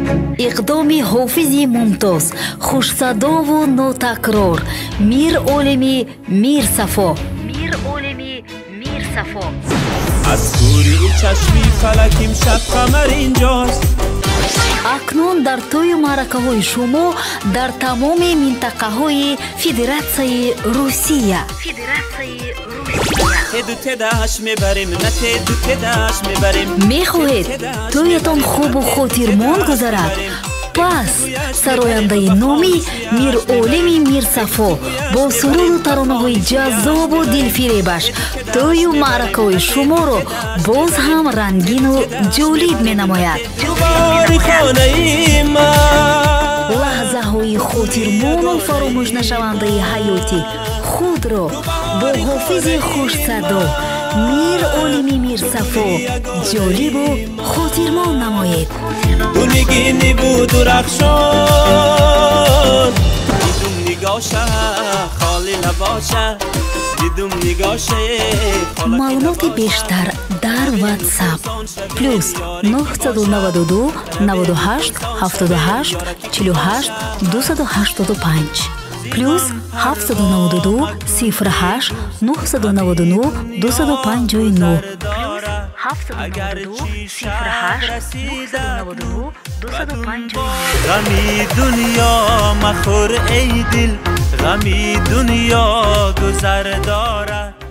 иқдоми ҳофизи мумтоз, хушсадову нотакрор, Мир Олими Мирсафо. از کوری چشمی فلکیم شب قمر اینجاست. акнун дар тӯю маъракаҳои шумо дар тамоми минтақаҳои Федератсияи Русия. мехоҳед тӯятон хубу хотирмон гузарад? пас сарояндаи номи Мир Олими Мирсафо бо суруду таронаҳои ҷаззобу дилфиребаш тӯю маъракаҳои шуморо боз ҳам рангину ҷолиб менамояд. лаҳзаҳои хотирмону фаромӯшнашавандаи ҳаёти худро бо ҳофизи хушсадо Мир Олими Мирсафо ҷолибу хотирмон намоед. بونگینی بود و رخشان دیدم نگاشه خالی نباشه دیدم نگاشه. маълумоти бештар дар WhatsApp +992 98 78 48 285 +792 08 999 259 غمی دنیا مخور ای دل غمی دنیا گذر دارد.